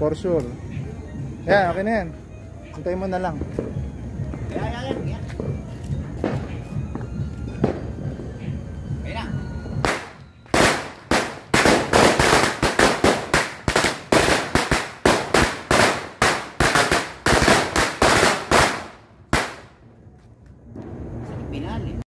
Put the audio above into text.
For sure. Yan, okay na yan. Hintayin mo na lang. Yan.